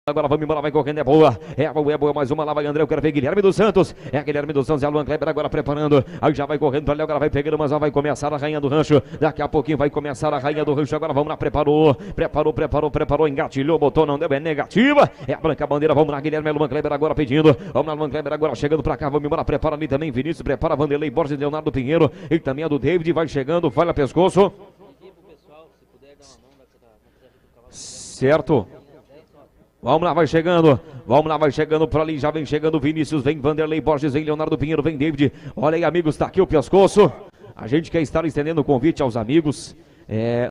Agora vamos embora, vai correndo, é boa, mais uma lá, vai André, eu quero ver Guilherme dos Santos, Guilherme dos Santos, é Luan Kleber agora preparando, aí já vai correndo pra ali, agora vai pegando, mas vai começar a rainha do rancho, daqui a pouquinho vai começar a rainha do rancho, agora vamos lá, preparou, engatilhou, botou, não deu, é negativa, é a branca bandeira, vamos lá, Guilherme, é Luan Kleber agora pedindo, vamos lá, Luan Kleber agora chegando pra cá, vamos embora, prepara ali também, Vinícius, prepara Vanderlei Borges, Leonardo Pinheiro, e também a do David, vai chegando, falha pescoço, certo. Vamos lá, vai chegando por ali, já vem chegando Vinícius, vem Vanderlei Borges, vem Leonardo Pinheiro, vem David. Olha aí, amigos, tá aqui o pescoço. A gente quer estar estendendo o convite aos amigos.